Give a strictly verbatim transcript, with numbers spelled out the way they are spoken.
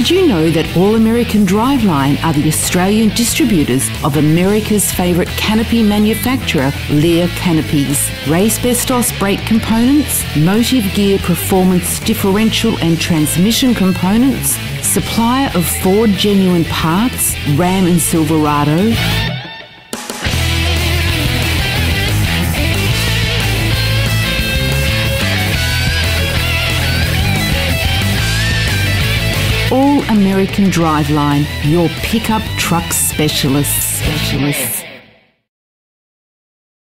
Did you know that All American Driveline are the Australian distributors of America's favourite canopy manufacturer, Lear Canopies? Race Bestos brake components, Motive Gear Performance differential and transmission components, supplier of Ford genuine parts, Ram and Silverado, All American Driveline, your pickup truck specialists. specialists.